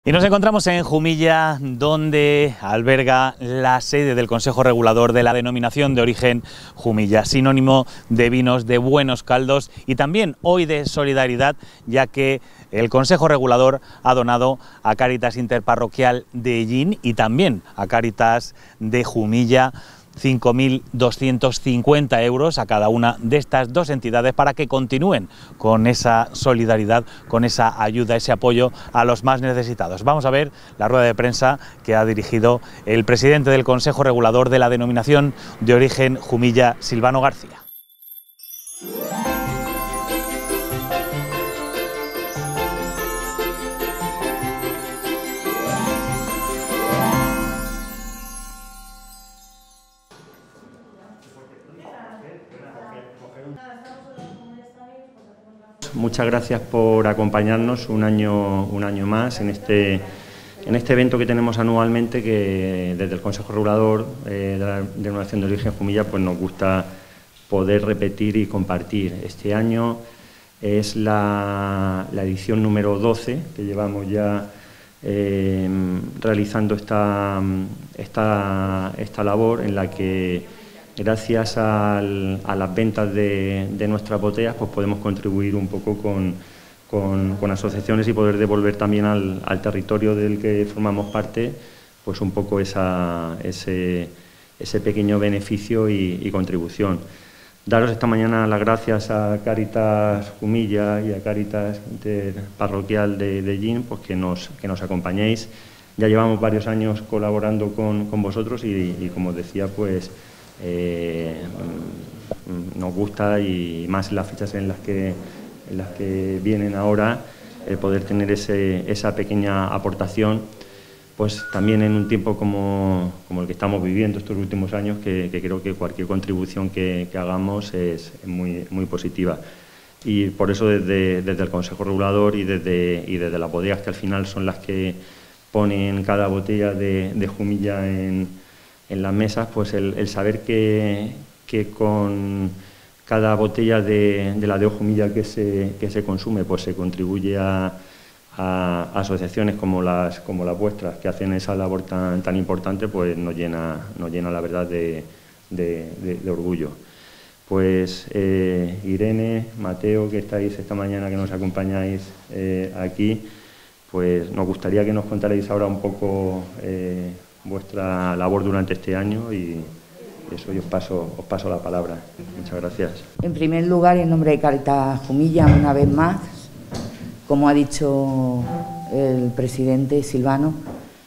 Y nos encontramos en Jumilla, donde alberga la sede del Consejo Regulador de la denominación de origen Jumilla, sinónimo de vinos de buenos caldos y también hoy de solidaridad, ya que el Consejo Regulador ha donado a Cáritas Interparroquial de Ellín y también a Cáritas de Jumilla 5.250 euros a cada una de estas dos entidades para que continúen con esa solidaridad, con esa ayuda, ese apoyo a los más necesitados. Vamos a ver la rueda de prensa que ha dirigido el presidente del Consejo Regulador de la denominación de origen Jumilla, Silvano García. Muchas gracias por acompañarnos un año más en este evento que tenemos anualmente, que desde el Consejo Regulador de la denominación de origen Jumilla pues nos gusta poder repetir y compartir. Este año es la edición número 12 que llevamos ya realizando esta labor, en la que gracias a las ventas de nuestras botellas pues podemos contribuir un poco con asociaciones y poder devolver también al territorio del que formamos parte pues un poco ese pequeño beneficio y contribución. Daros esta mañana las gracias a Cáritas Jumilla y a Cáritas Interparroquial de Ellín, pues que nos acompañéis. Ya llevamos varios años colaborando con vosotros y como os decía, pues nos gusta, y más en las fechas en las que vienen ahora, poder tener esa pequeña aportación, pues también en un tiempo como el que estamos viviendo estos últimos años, que creo que cualquier contribución que hagamos es muy positiva. Y por eso desde el Consejo Regulador y desde las bodegas, que al final son las que ponen cada botella de Jumilla en las mesas, pues el saber que con cada botella de la de Jumilla que se consume, pues se contribuye a asociaciones como las vuestras, que hacen esa labor tan importante, pues nos llena la verdad de orgullo. Pues Irene, Mateo, que estáis esta mañana, que nos acompañáis aquí, pues nos gustaría que nos contarais ahora un poco vuestra labor durante este año, y eso, yo os paso la palabra. Muchas gracias. En primer lugar, en nombre de Cáritas Jumilla, una vez más, como ha dicho el presidente Silvano,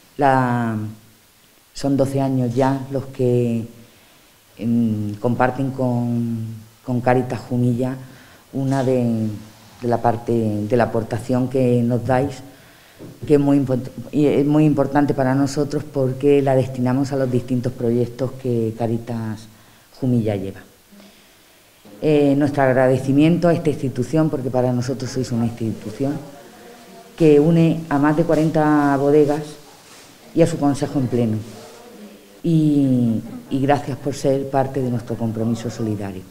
son 12 años ya los que comparten con Cáritas Jumilla una de la parte de la aportación que nos dais, que es muy importante para nosotros, porque la destinamos a los distintos proyectos que Cáritas Jumilla lleva. Nuestro agradecimiento a esta institución, porque para nosotros sois una institución que une a más de 40 bodegas y a su consejo en pleno. Y gracias por ser parte de nuestro compromiso solidario.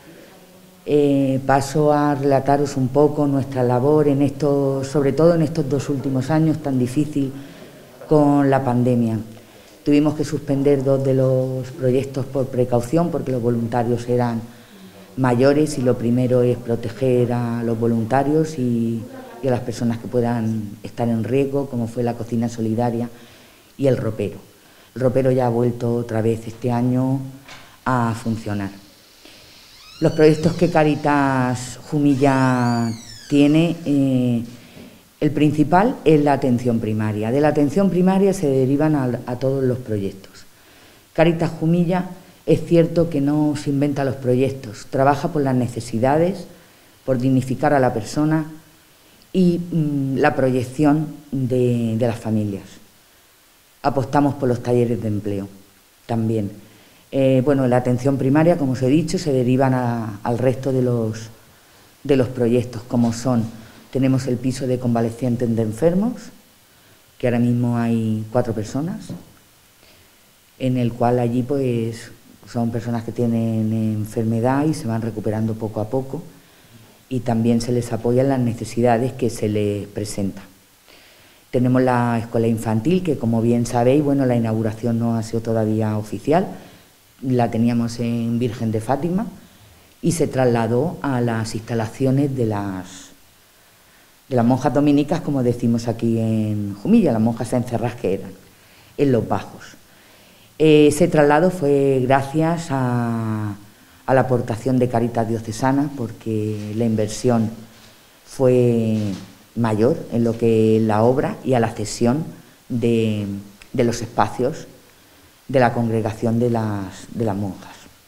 Paso a relataros un poco nuestra labor sobre todo en estos 2 últimos años tan difícil con la pandemia. Tuvimos que suspender 2 de los proyectos por precaución, porque los voluntarios eran mayores, y lo primero es proteger a los voluntarios y a las personas que puedan estar en riesgo, como fue la cocina solidaria y el ropero. El ropero ya ha vuelto otra vez este año a funcionar. Los proyectos que Cáritas Jumilla tiene, el principal es la atención primaria. De la atención primaria se derivan a todos los proyectos. Cáritas Jumilla es cierto que no se inventa los proyectos, trabaja por las necesidades, por dignificar a la persona y la proyección de las familias. Apostamos por los talleres de empleo también. La atención primaria, como os he dicho, se derivan al resto de los proyectos, como tenemos el piso de convalecientes de enfermos, que ahora mismo hay 4 personas, en el cual allí pues son personas que tienen enfermedad y se van recuperando poco a poco, y también se les apoya en las necesidades que se les presentan. Tenemos la escuela infantil, que como bien sabéis, bueno, la inauguración no ha sido todavía oficial, la teníamos en Virgen de Fátima y se trasladó a las instalaciones de las monjas dominicas, como decimos aquí en Jumilla, las monjas encerradas que eran, en Los Bajos. Ese traslado fue gracias a la aportación de Cáritas Diocesana, porque la inversión fue mayor en lo que es la obra y a la cesión de los espacios de la congregación de las monjas.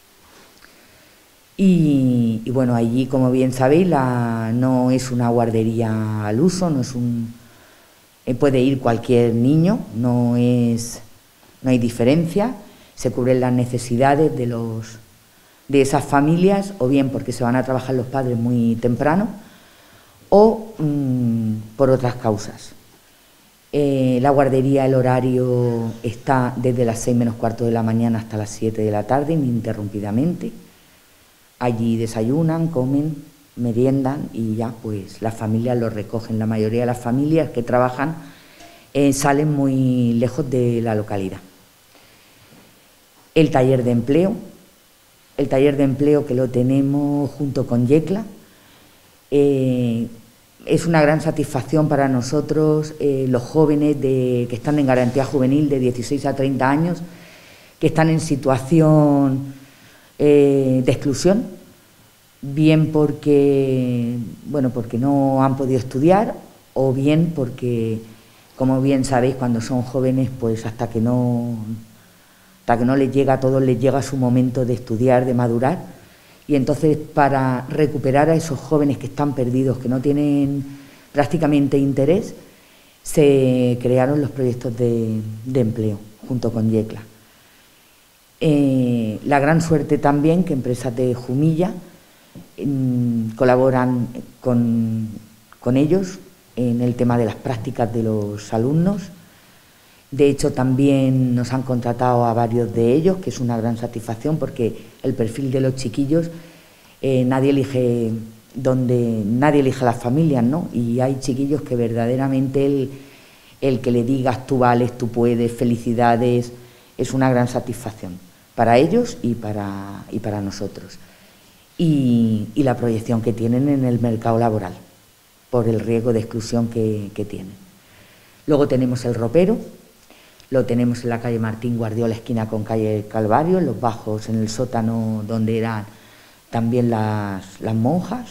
Y bueno, allí, como bien sabéis, no es una guardería al uso, puede ir cualquier niño, no hay diferencia, se cubren las necesidades de esas familias, o bien porque se van a trabajar los padres muy temprano, o por otras causas. La guardería, el horario está desde las 6 menos cuarto de la mañana hasta las 7 de la tarde, ininterrumpidamente. Allí desayunan, comen, meriendan y ya pues las familias lo recogen. La mayoría de las familias que trabajan salen muy lejos de la localidad. El taller de empleo que lo tenemos junto con Yecla, es una gran satisfacción para nosotros, los jóvenes que están en garantía juvenil de 16 a 30 años, que están en situación de exclusión, bien porque no han podido estudiar, o bien porque, como bien sabéis, cuando son jóvenes, pues hasta que no les llega, a todos les llega su momento de estudiar, de madurar. Y entonces, para recuperar a esos jóvenes que están perdidos, que no tienen prácticamente interés, se crearon los proyectos de empleo junto con Yecla. La gran suerte también que empresas de Jumilla colaboran con ellos en el tema de las prácticas de los alumnos. De hecho, también nos han contratado a varios de ellos, que es una gran satisfacción, porque el perfil de los chiquillos, nadie elige las familias, ¿no? Y hay chiquillos que verdaderamente el que le digas tú vales, tú puedes, felicidades, es una gran satisfacción para ellos y para nosotros. Y la proyección que tienen en el mercado laboral, por el riesgo de exclusión que tienen. Luego tenemos el ropero. Lo tenemos en la calle Martín Guardiola, esquina con calle Calvario, en Los Bajos, en el sótano donde eran también las monjas.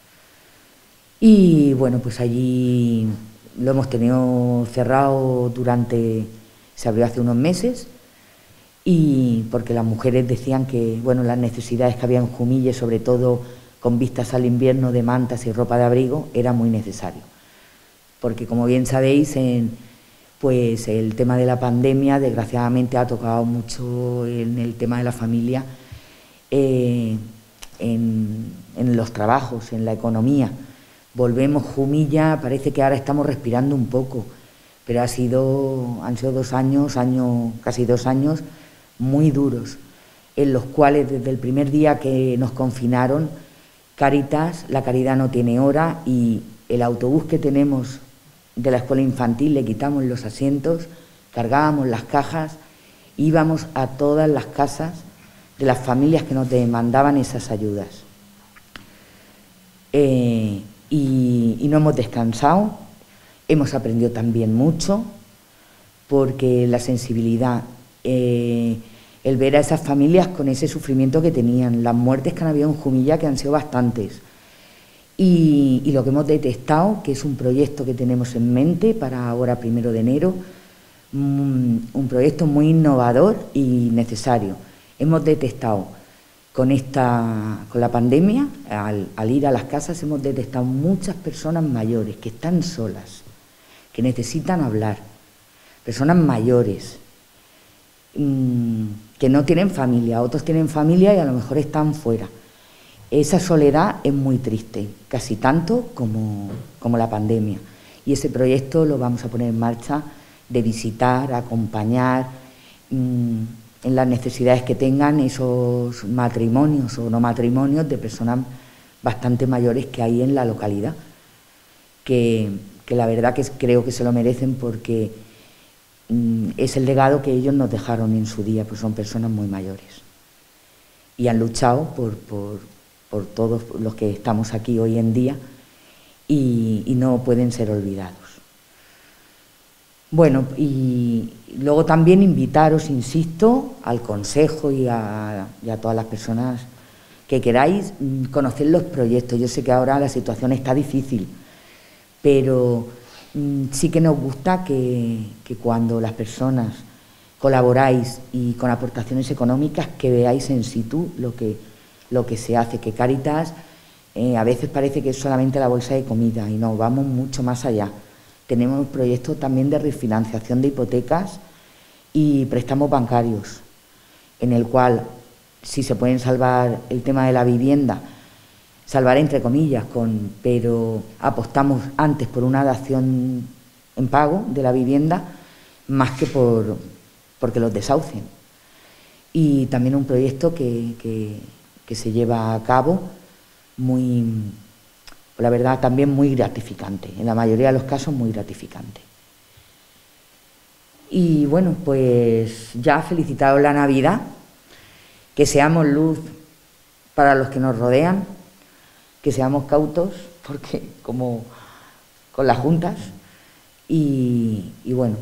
Y bueno, pues allí lo hemos tenido cerrado se abrió hace unos meses, y porque las mujeres decían que, bueno, las necesidades que había en Jumilla, sobre todo con vistas al invierno de mantas y ropa de abrigo, era muy necesario. Porque, como bien sabéis, pues el tema de la pandemia desgraciadamente ha tocado mucho en el tema de la familia, en los trabajos, en la economía. Volvemos Jumilla, parece que ahora estamos respirando un poco, pero han sido casi 2 años muy duros, en los cuales desde el primer día que nos confinaron, la caridad no tiene hora, y el autobús que tenemos de la escuela infantil le quitamos los asientos, cargábamos las cajas, íbamos a todas las casas de las familias que nos demandaban esas ayudas. Y no hemos descansado, hemos aprendido también mucho, porque la sensibilidad, el ver a esas familias con ese sufrimiento que tenían, las muertes que han habido en Jumilla, que han sido bastantes, y lo que hemos detectado, que es un proyecto que tenemos en mente para ahora 1 de enero, un proyecto muy innovador y necesario. Hemos detectado con la pandemia, al ir a las casas, hemos detectado muchas personas mayores que están solas, que necesitan hablar, personas mayores, que no tienen familia, otros tienen familia y a lo mejor están fuera. Esa soledad es muy triste, casi tanto como la pandemia. Y ese proyecto lo vamos a poner en marcha, de visitar, acompañar en las necesidades que tengan esos matrimonios o no matrimonios de personas bastante mayores que hay en la localidad, que que la verdad que creo que se lo merecen porque es el legado que ellos nos dejaron en su día, pues son personas muy mayores y han luchado por todos los que estamos aquí hoy en día y no pueden ser olvidados. Bueno, y luego también invitaros, insisto, al Consejo y a todas las personas que queráis conocer los proyectos. Yo sé que ahora la situación está difícil, pero sí que nos gusta que cuando las personas colaboráis y con aportaciones económicas, que veáis en situ lo que se hace, que Cáritas a veces parece que es solamente la bolsa de comida y no, vamos mucho más allá. Tenemos un proyecto también de refinanciación de hipotecas y préstamos bancarios, en el cual, si se pueden salvar el tema de la vivienda, salvar entre comillas, pero apostamos antes por una dación en pago de la vivienda más que porque los desahucien. Y también un proyecto que se lleva a cabo muy, la verdad, también muy gratificante, en la mayoría de los casos muy gratificante. Y bueno, pues ya felicitaros la Navidad, que seamos luz para los que nos rodean, que seamos cautos, porque como con las juntas, y bueno,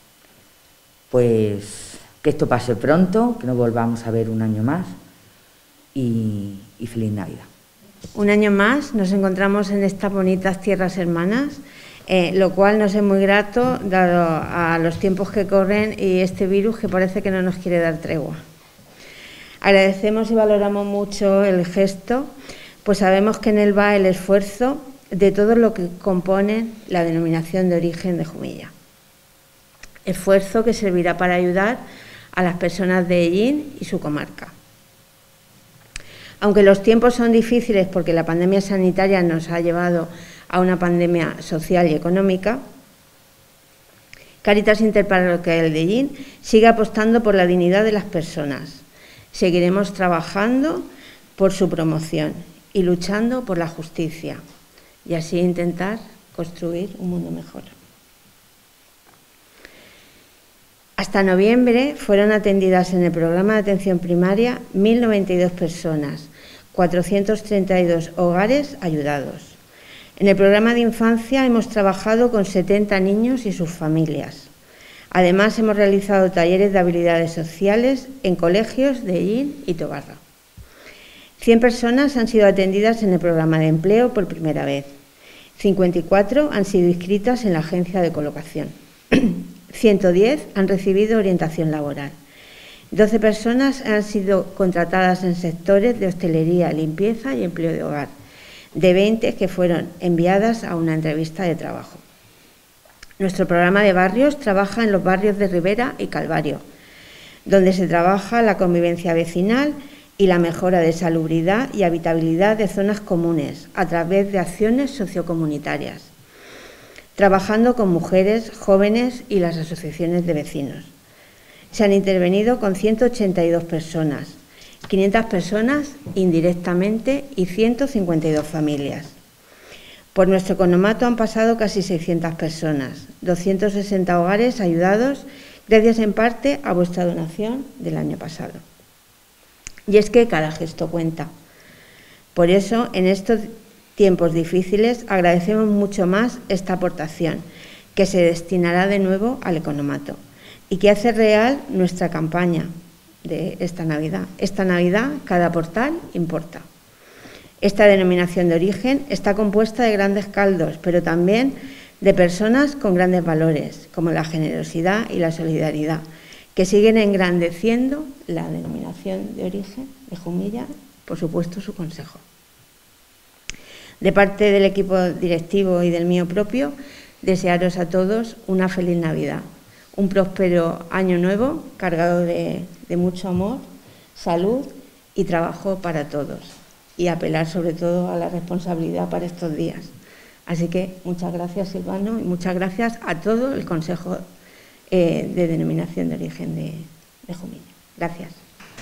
pues que esto pase pronto, que nos volvamos a ver un año más y feliz Navidad. Un año más nos encontramos en estas bonitas tierras hermanas, lo cual nos es muy grato dado a los tiempos que corren y este virus que parece que no nos quiere dar tregua. Agradecemos y valoramos mucho el gesto, pues sabemos que en él va el esfuerzo de todo lo que compone la denominación de origen de Jumilla. Esfuerzo que servirá para ayudar a las personas de Ellín y su comarca. Aunque los tiempos son difíciles porque la pandemia sanitaria nos ha llevado a una pandemia social y económica, Cáritas Interparroquial de Ellín sigue apostando por la dignidad de las personas. Seguiremos trabajando por su promoción y luchando por la justicia y así intentar construir un mundo mejor. Hasta noviembre fueron atendidas en el programa de atención primaria 1.092 personas, 432 hogares ayudados. En el programa de infancia hemos trabajado con 70 niños y sus familias. Además, hemos realizado talleres de habilidades sociales en colegios de Ellín y Tobarra. 100 personas han sido atendidas en el programa de empleo por primera vez. 54 han sido inscritas en la agencia de colocación. 110 han recibido orientación laboral. 12 personas han sido contratadas en sectores de hostelería, limpieza y empleo de hogar, de 20 que fueron enviadas a una entrevista de trabajo. Nuestro programa de barrios trabaja en los barrios de Ribera y Calvario, donde se trabaja la convivencia vecinal y la mejora de salubridad y habitabilidad de zonas comunes a través de acciones sociocomunitarias, trabajando con mujeres, jóvenes y las asociaciones de vecinos. Se han intervenido con 182 personas, 500 personas indirectamente y 152 familias. Por nuestro economato han pasado casi 600 personas, 260 hogares ayudados gracias en parte a vuestra donación del año pasado. Y es que cada gesto cuenta. Por eso, en estos tiempos difíciles, agradecemos mucho más esta aportación, que se destinará de nuevo al economato y que hace real nuestra campaña de esta Navidad. Esta Navidad, cada portal importa. Esta denominación de origen está compuesta de grandes caldos, pero también de personas con grandes valores, como la generosidad y la solidaridad, que siguen engrandeciendo la denominación de origen de Jumilla, por supuesto su consejo. De parte del equipo directivo y del mío propio, desearos a todos una feliz Navidad, un próspero año nuevo cargado de mucho amor, salud y trabajo para todos, y apelar sobre todo a la responsabilidad para estos días. Así que muchas gracias, Silvano, y muchas gracias a todo el Consejo de Denominación de Origen de Jumilla. Gracias.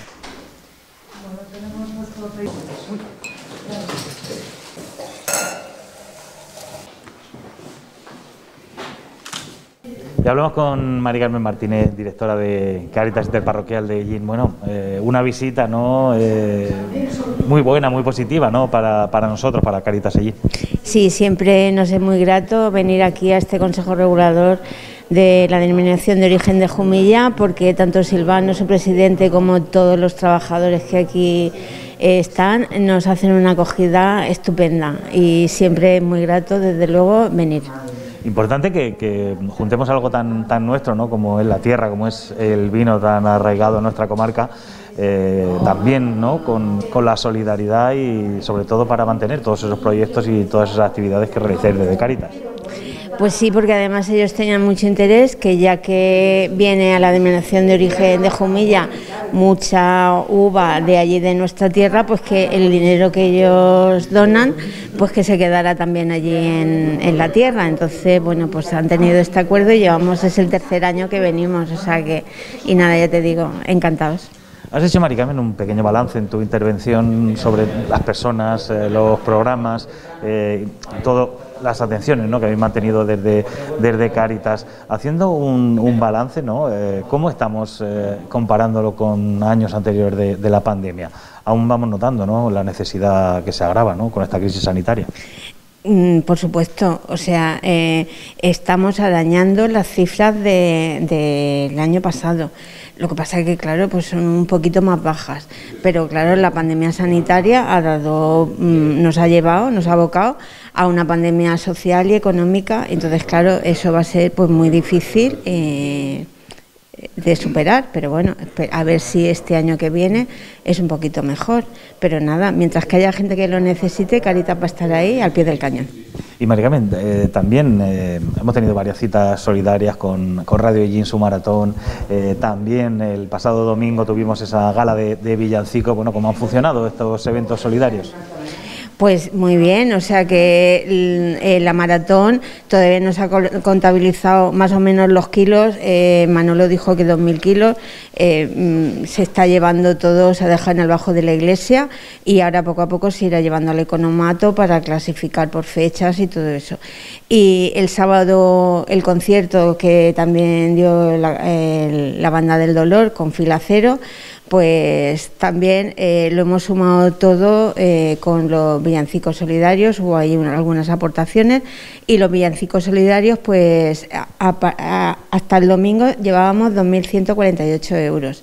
Bueno, tenemos nuestro Facebook. Y hablamos con Mari Carmen Martínez, directora de Cáritas Interparroquial de Ellín. Bueno, una visita, ¿no? Muy buena, muy positiva, ¿no? Para nosotros, para Cáritas Ellín. Sí, siempre nos es muy grato venir aquí a este Consejo Regulador de la Denominación de Origen de Jumilla, porque tanto Silvano, su presidente, como todos los trabajadores que aquí están, nos hacen una acogida estupenda y siempre es muy grato, desde luego, venir. Importante que juntemos algo tan nuestro, ¿no? Como es la tierra, como es el vino tan arraigado en nuestra comarca, también, ¿no? con la solidaridad y sobre todo para mantener todos esos proyectos y todas esas actividades que realicéis desde Cáritas. Pues sí, porque además ellos tenían mucho interés, que ya que viene a la Denominación de Origen de Jumilla mucha uva de allí de nuestra tierra, pues que el dinero que ellos donan, pues que se quedara también allí en la tierra. Entonces, bueno, pues han tenido este acuerdo y llevamos, es el tercer año que venimos, o sea que, y nada, ya te digo, encantados. Has hecho, Mari Carmen, un pequeño balance en tu intervención sobre las personas, los programas, todas las atenciones, ¿no? que habéis mantenido desde Cáritas. Haciendo un balance, ¿no? ¿Cómo estamos comparándolo con años anteriores de la pandemia? Aún vamos notando, ¿no? la necesidad que se agrava, ¿no? con esta crisis sanitaria. Por supuesto, o sea, estamos arañando las cifras del año pasado. Lo que pasa es que, claro, pues son un poquito más bajas, pero claro, la pandemia sanitaria nos ha abocado a una pandemia social y económica, entonces, claro, eso va a ser pues muy difícil de superar, pero bueno, a ver si este año que viene es un poquito mejor, pero nada, mientras que haya gente que lo necesite, Cáritas va a estar ahí al pie del cañón. Y Mari Carmen, también hemos tenido varias citas solidarias con Radio Ellín, su maratón, también el pasado domingo tuvimos esa gala de villancicos. Bueno, ¿cómo han funcionado estos eventos solidarios? Pues muy bien, o sea que la maratón todavía nos ha contabilizado más o menos los kilos. Manolo dijo que 2.000 kilos, se está llevando todo, se ha dejado en el bajo de la iglesia y ahora poco a poco se irá llevando al economato para clasificar por fechas y todo eso. Y el sábado el concierto que también dio la Banda del Dolor con Fila Cero, pues también lo hemos sumado todo con los villancicos solidarios, hubo ahí algunas aportaciones y los villancicos solidarios, pues hasta el domingo llevábamos 2.148 euros.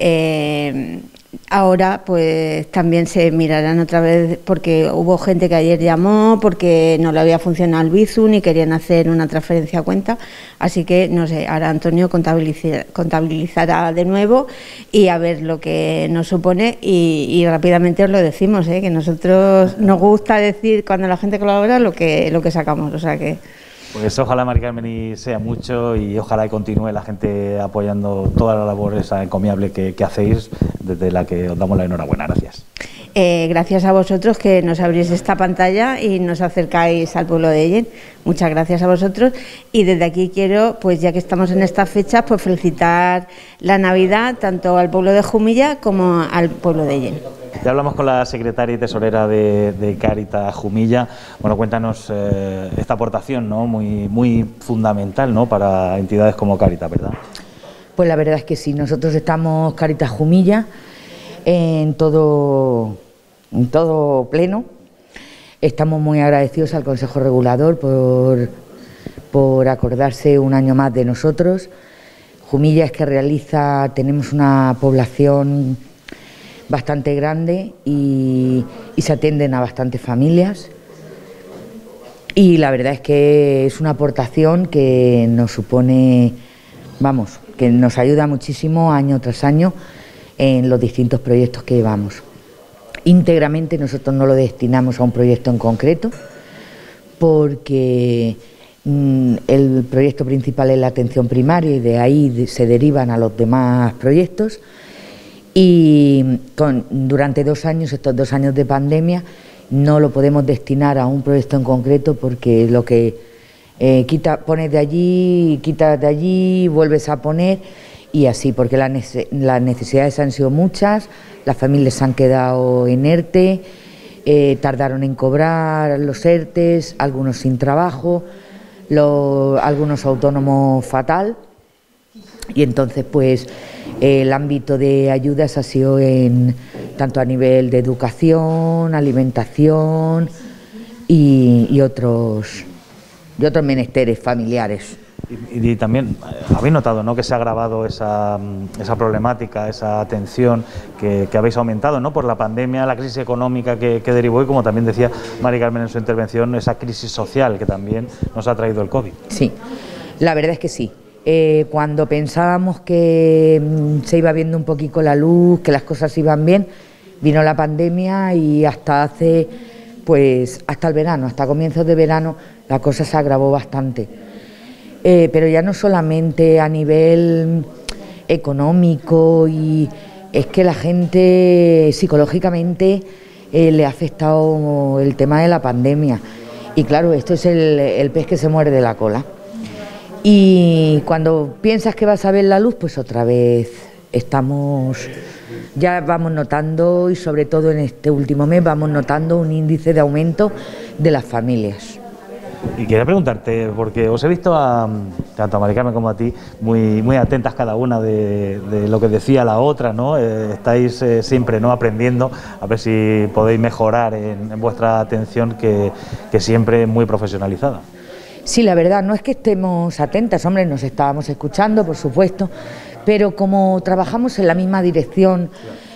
Ahora pues también se mirarán otra vez, porque hubo gente que ayer llamó porque no le había funcionado el Bizum y querían hacer una transferencia a cuenta, así que no sé, ahora Antonio contabilizará de nuevo y a ver lo que nos supone y rápidamente os lo decimos, que nosotros nos gusta decir cuando la gente colabora lo que sacamos, o sea que... Pues ojalá, Mari Carmen, y sea mucho y ojalá y continúe la gente apoyando toda la labor esa encomiable que hacéis, desde la que os damos la enhorabuena. Gracias. Gracias a vosotros que nos abrís esta pantalla y nos acercáis al pueblo de Ellín. Muchas gracias a vosotros y desde aquí quiero, pues ya que estamos en estas fechas, pues felicitar la Navidad tanto al pueblo de Jumilla como al pueblo de Ellín. Ya hablamos con la secretaria y tesorera de Cáritas Jumilla. Bueno, cuéntanos esta aportación, ¿no? muy fundamental, ¿no? para entidades como Cáritas, ¿verdad? Pues la verdad es que sí, nosotros estamos Cáritas Jumilla en todo pleno. Estamos muy agradecidos al Consejo Regulador por acordarse un año más de nosotros. Jumilla es que tenemos una población bastante grande y se atienden a bastantes familias y la verdad es que es una aportación que nos supone, que nos ayuda muchísimo año tras año en los distintos proyectos que llevamos. Íntegramente nosotros no lo destinamos a un proyecto en concreto porque el proyecto principal es la atención primaria y de ahí se derivan a los demás proyectos. Y durante 2 años, estos 2 años de pandemia, no lo podemos destinar a un proyecto en concreto porque lo que pones de allí, quitas de allí, vuelves a poner y así, porque las necesidades han sido muchas, las familias se han quedado en ERTE, tardaron en cobrar los ERTES, algunos sin trabajo. algunos autónomos fatal, y entonces pues el ámbito de ayudas ha sido tanto a nivel de educación, alimentación y otros menesteres familiares. Y también habéis notado, ¿no?, que se ha agravado esa problemática, esa tensión que habéis aumentado, ¿no?, por la pandemia, la crisis económica que derivó, y como también decía Mari Carmen en su intervención, esa crisis social que también nos ha traído el COVID. Sí, la verdad es que sí. Cuando pensábamos que se iba viendo un poquito la luz, que las cosas iban bien, vino la pandemia y hasta el verano, hasta comienzos de verano, la cosa se agravó bastante. Pero ya no solamente a nivel económico, y es que la gente psicológicamente le ha afectado el tema de la pandemia. Y claro, esto es el pez que se muerde la cola. Y cuando piensas que vas a ver la luz, pues otra vez ya vamos notando, y sobre todo en este último mes, vamos notando un índice de aumento de las familias. Y quería preguntarte, porque os he visto tanto a Mari Carmen como a ti muy atentas cada una de lo que decía la otra, ¿no? Estáis siempre, ¿no?, aprendiendo, a ver si podéis mejorar en vuestra atención, que siempre es muy profesionalizada. Sí, la verdad, no es que estemos atentas, hombre, nos estábamos escuchando, por supuesto, pero como trabajamos en la misma dirección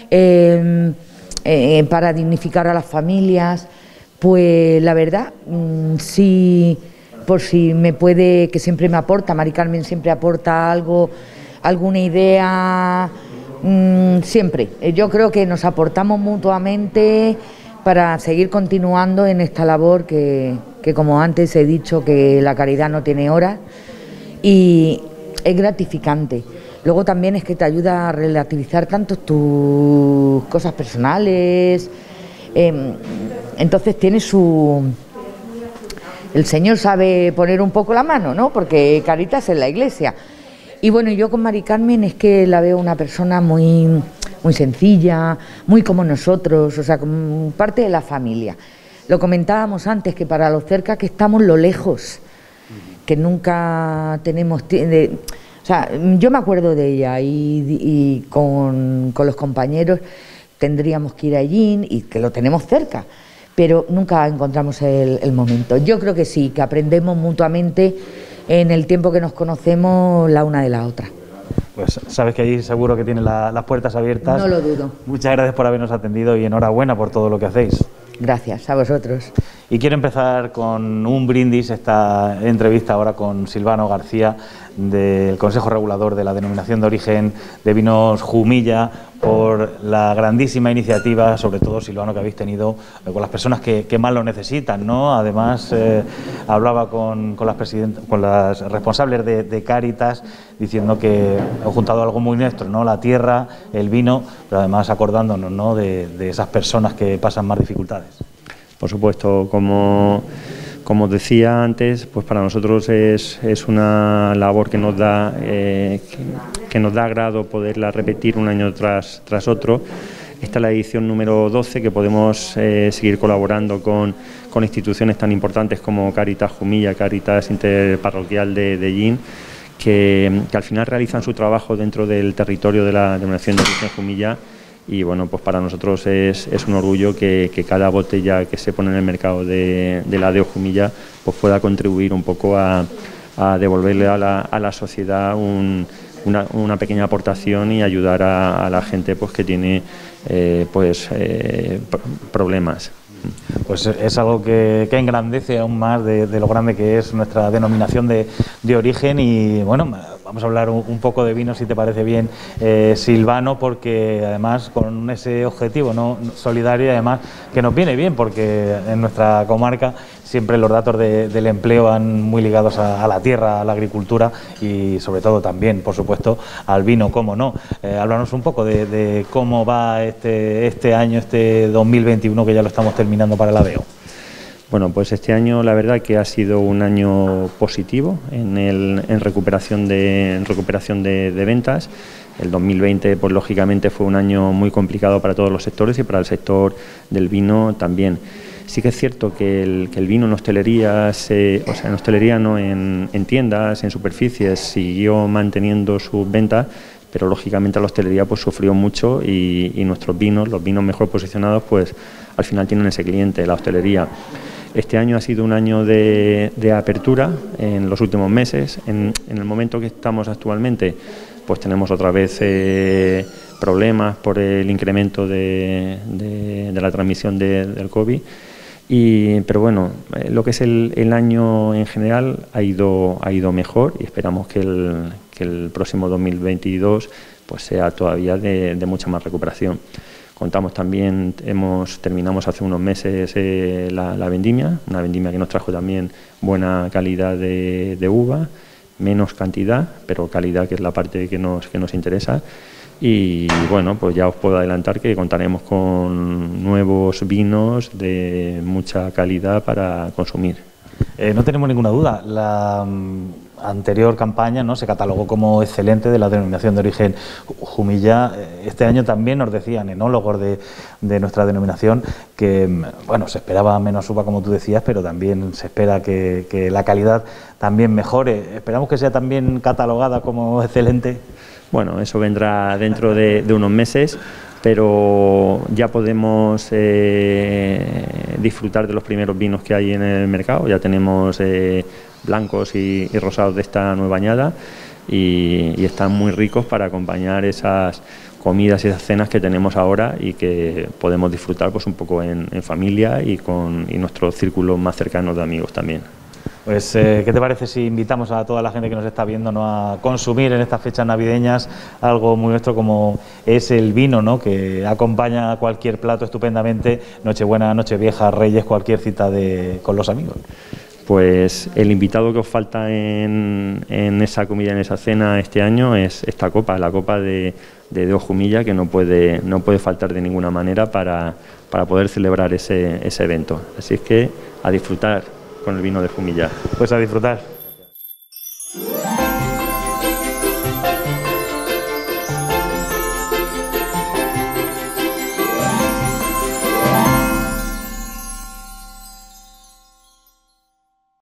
para dignificar a las familias, pues la verdad, sí, por si me puede, que siempre me aporta, Mari Carmen siempre aporta algo, alguna idea, siempre. Yo creo que nos aportamos mutuamente para seguir continuando en esta labor que como antes he dicho, que la caridad no tiene hora, y es gratificante. Luego también es que te ayuda a relativizar tanto tus cosas personales. Entonces tiene el Señor sabe poner un poco la mano, ¿no?, porque Caritas es la iglesia. Y bueno, yo con Mari Carmen es que la veo una persona muy sencilla, muy como nosotros, o sea, como parte de la familia. Lo comentábamos antes, que para lo cerca que estamos, lo lejos, que nunca tenemos... O sea, yo me acuerdo de ella y con los compañeros tendríamos que ir allí, y que lo tenemos cerca, pero nunca encontramos el momento. Yo creo que sí, que aprendemos mutuamente en el tiempo que nos conocemos la una de la otra. Pues sabes que allí seguro que tiene las puertas abiertas. No lo dudo. Muchas gracias por habernos atendido y enhorabuena por todo lo que hacéis. Gracias, a vosotros. Y quiero empezar con un brindis, esta entrevista ahora con Silvano García, del Consejo Regulador de la Denominación de Origen de Vinos Jumilla, por la grandísima iniciativa, sobre todo, Silvano, que habéis tenido con las personas que más lo necesitan, ¿no? Además, hablaba con las responsables de Cáritas, diciendo que he juntado algo muy nuestro, ¿no?, la tierra, el vino, pero además acordándonos, ¿no?, de esas personas que pasan más dificultades. Por supuesto, como decía antes, pues para nosotros es una labor que nos da agrado poderla repetir un año tras otro. Esta es la edición número 12, que podemos seguir colaborando con instituciones tan importantes como Cáritas Jumilla, Cáritas Interparroquial de Llín, que al final realizan su trabajo dentro del territorio de la Denominación de Origen Jumilla. Y bueno, pues para nosotros es un orgullo que cada botella que se pone en el mercado de la DEO Jumilla pues pueda contribuir un poco a devolverle a la sociedad una pequeña aportación y ayudar a la gente pues que tiene problemas. Pues es algo que engrandece aún más de lo grande que es nuestra denominación de origen. Y bueno, vamos a hablar un poco de vino, si te parece bien, Silvano, porque además con ese objetivo, ¿no?, solidario, y además que nos viene bien, porque en nuestra comarca siempre los datos del empleo van muy ligados a la tierra, a la agricultura y sobre todo también, por supuesto, al vino, cómo no. Háblanos un poco de cómo va este año, este 2021, que ya lo estamos terminando para la DEO. Bueno, pues este año la verdad que ha sido un año positivo en recuperación de ventas. El 2020, pues lógicamente fue un año muy complicado para todos los sectores y para el sector del vino también. Sí que es cierto que el vino en hostelería, o sea, en hostelería no, en tiendas, en superficies, siguió manteniendo sus ventas, pero lógicamente la hostelería pues sufrió mucho y nuestros vinos, los vinos mejor posicionados, pues al final tienen ese cliente, la hostelería. Este año ha sido un año de apertura en los últimos meses. En el momento que estamos actualmente, pues tenemos otra vez problemas por el incremento de la transmisión del COVID. Pero bueno, lo que es el año en general ha ido mejor y esperamos que el próximo 2022 pues sea todavía de mucha más recuperación. Contamos también, terminamos hace unos meses la vendimia, una vendimia que nos trajo también buena calidad de uva, menos cantidad, pero calidad, que es la parte que nos interesa. Y bueno, pues ya os puedo adelantar que contaremos con nuevos vinos de mucha calidad para consumir. No tenemos ninguna duda, la anterior campaña, ¿no?, se catalogó como excelente de la denominación de origen Jumilla. Este año también nos decían enólogos de nuestra denominación que, bueno, se esperaba menos uva, como tú decías, pero también se espera que la calidad también mejore. Esperamos que sea también catalogada como excelente. Bueno, eso vendrá dentro de unos meses, pero ya podemos disfrutar de los primeros vinos que hay en el mercado. Ya tenemos blancos y rosados de esta nueva añada y están muy ricos para acompañar esas comidas y esas cenas que tenemos ahora y que podemos disfrutar pues un poco en familia y nuestros círculos más cercanos de amigos también. Pues, ¿qué te parece si invitamos a toda la gente que nos está viendo, ¿no?, a consumir en estas fechas navideñas algo muy nuestro como es el vino, ¿no?, que acompaña a cualquier plato estupendamente, Nochebuena, Nochevieja, Reyes, cualquier cita con los amigos? Pues el invitado que os falta en esa comida, en esa cena este año es esta copa, la copa de Jumilla, que no puede faltar de ninguna manera para poder celebrar ese evento. Así es que a disfrutar con el vino de Jumilla. Pues a disfrutar.